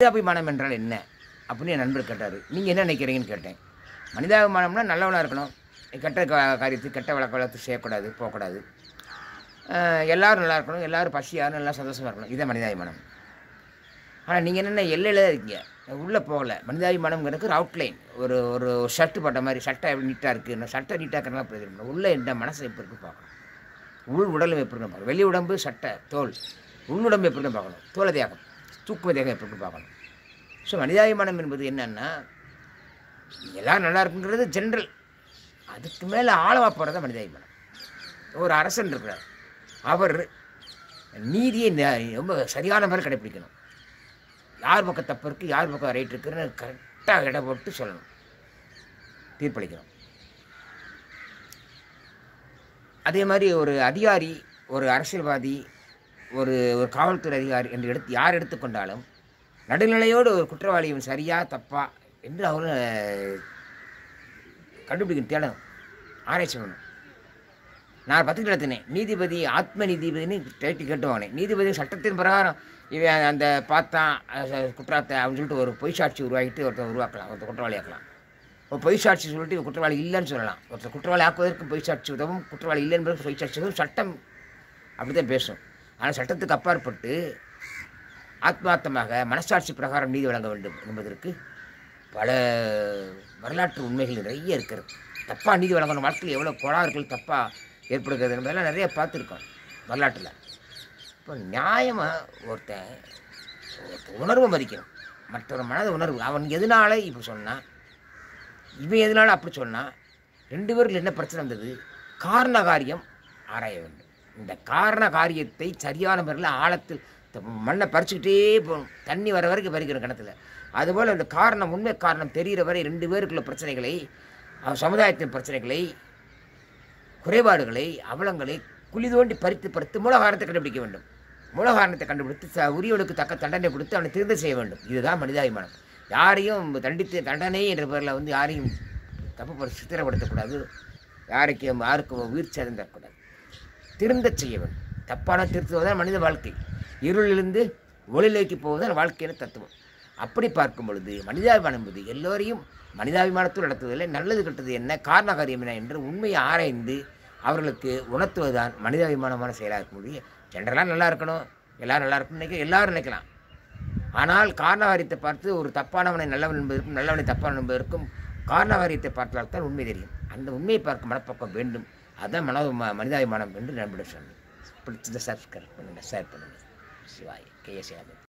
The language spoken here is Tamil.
மனிதாபிமானம் என்றால் என்ன அப்படின்னு என் நண்பர் கேட்டார். நீங்கள் என்ன நினைக்கிறீங்கன்னு கேட்டேன். மனிதாபிமானம்னா நல்லவனாக இருக்கணும், கெட்ட காரியத்துக்கு கெட்ட வழக்கு செய்யக்கூடாது, போகக்கூடாது, எல்லோரும் நல்லா இருக்கணும், எல்லோரும் பசியாரும் நல்லா சந்தோஷமாக இருக்கணும், இதுதான் மனிதாபிமானம். ஆனால் நீங்கள் என்னென்ன எல்லையில் தான் இருக்கீங்க, உள்ளே போகலை. மனிதாபிமானம்ங்கிறதுக்கு ஒரு அவுட்லைன், ஒரு ஒரு ஷர்ட்டு போட்ட மாதிரி சட்டை எப்படி நீட்டாக இருக்குது, ஷர்ட்டை நீட்டாக இருக்கிறனால பிரயோஜனம். உள்ளே என்ன மனசை எப்படி இருக்குது பார்க்கணும், உள் உடலும் எப்படி பார்க்கணும், வெளி உடம்பு சட்டை தோல், உள் உடம்பு எப்படி தான் பார்க்கணும், தோலை தேகம் தூக்கும தேகம் எப்படி பார்க்கணும். ஸோ மனிதாபிமானம் என்பது என்னன்னா, எல்லோரும் நல்லா இருக்குங்கிறது ஜென்ரல், அதுக்கு மேலே ஆழமாக போகிறத மனிதாபிமானம். ஒரு அரசன் இருக்கிறார், அவர் நீதியை ரொம்ப சரியான மாதிரி கடைப்பிடிக்கணும். யார் பக்கம் தப்பு இருக்குது, யார் பக்கம் ரைட் இருக்குன்னு கரெக்டாக இடம் போட்டு சொல்லணும், தீர்ப்பளிக்கணும். அதே மாதிரி ஒரு அதிகாரி, ஒரு அரசியல்வாதி, ஒரு ஒரு காவல்துறை அதிகாரி என்று யார் எடுத்துக்கொண்டாலும் நடுநிலையோடு ஒரு குற்றவாளியும் சரியா தப்பா என்று அவரும் கண்டுபிடிக்கணும், தேடணும், ஆராய்ச்சி பண்ணணும். நான் பத்திரிக்கை நடத்தினேன், நீதிபதி ஆத்ம நீதிபதினு டைட்டி கேட்டு வாங்கினேன். நீதிபதி சட்டத்தின் பிரகாரம் இவன் அந்த பார்த்தான் குற்றத்தை அப்படின்னு சொல்லிட்டு ஒரு பொய் சாட்சி உருவாக்கிட்டு ஒருத்தர் உருவாக்கலாம், ஒருத்தர் குற்றவாளி ஆக்கலாம். ஒரு பொய் சாட்சி சொல்லிட்டு குற்றவாளி இல்லைன்னு சொல்லலாம். ஒருத்தர் குற்றவாளி ஆக்குவதற்கு பொய் சாட்சி உதவும், குற்றவாளி இல்லை என்பதற்கு பொய் சாட்சி உதவும். சட்டம் அப்படி தான் பேசும். ஆனால் சட்டத்துக்கு அப்பாற்பட்டு ஆத்மார்த்தமாக மனசாட்சி பிரகாரம் நீதி வழங்க வேண்டும் என்பதற்கு பல வரலாற்று உண்மைகள் நிறைய இருக்கிறது. தப்பாக நீதி வழங்கணும், வாழ்க்கையில் எவ்வளோ கோளாறுகள் தப்பாக ஏற்படுகிறது என்பதெல்லாம் நிறைய பார்த்துருக்கோம் வரலாற்றில். இப்போ நியாயமாக ஒருத்தன் உணர்வை மதிக்கணும், மற்றொரு மனத உணர்வு. அவன் எதனால இப்போ சொன்னான், இவன் எதனால அப்படி சொன்னான், ரெண்டு பேருக்கு என்ன பிரச்சனை வந்தது, காரண காரியம் ஆராய வேண்டும். இந்த காரண காரியத்தை சரியான முறையில் ஆழத்தில் மண்ணை பறிச்சுக்கிட்டே போகணும், தண்ணி வர வரைக்கும் பறிக்கணும் கிணத்துல. அதுபோல் இந்த காரணம், உண்மை காரணம் தெரிகிற வரை ரெண்டு பேருக்குள்ள பிரச்சனைகளை, சமுதாயத்தின் பிரச்சனைகளை, குறைபாடுகளை, அவலங்களை குழி தோண்டி பறித்து மூல காரணத்தை கண்டுபிடிக்க வேண்டும். மூல காரணத்தை கண்டுபிடித்து உரியவனுக்கு தக்க தண்டனை கொடுத்து அவனை திருந்த செய்ய வேண்டும். இதுதான் மனிதாபிமானம். யாரையும் தண்டனை என்ற பேரில் யாரையும் தப்பு சித்திரப்படுத்தக்கூடாது, யாருக்கும் உயிர் சேதம் தரக்கூடாது, திருந்த செய்ய வேண்டும். தப்பான திருத்துவதுதான் மனித வாழ்க்கை. இருளிலிருந்து ஒளிலைக்கு போவதுதான் வாழ்க்கையின் தத்துவம். அப்படி பார்க்கும் பொழுது மனிதாபிமானம் என்பது எல்லோரையும் மனிதாபிமானத்தோடு நடத்துவதில்லை. நல்லது கெட்டது என்ன, காரண காரியம் என்ன என்று உண்மையை ஆராய்ந்து அவர்களுக்கு உணர்த்துவதுதான் மனிதாபிமானமான செயலாக இருக்க முடியும். ஜென்ரலாக நல்லா இருக்கணும், எல்லோரும் நல்லா இருக்கணும் எல்லாரும் நினைக்கலாம். ஆனால் காரணகாரியத்தை பார்த்து ஒரு தப்பானவனை நல்லவன் என்பதற்கும் நல்லவனை தப்பானவன் என்பதற்கும் காரணகாரியத்தை பார்த்தால்தான் உண்மை தெரியும். அந்த உண்மையை பார்க்கும் மனப்பக்கம் வேண்டும். அதுதான் மனிதாபிமானம் என்று நண்பர்கள் சொன்னேன். பிடிச்சதை சப்ஸ்கிரைப் பண்ணுங்கள், ஷேர் பண்ணுங்கள். சிவாய் KS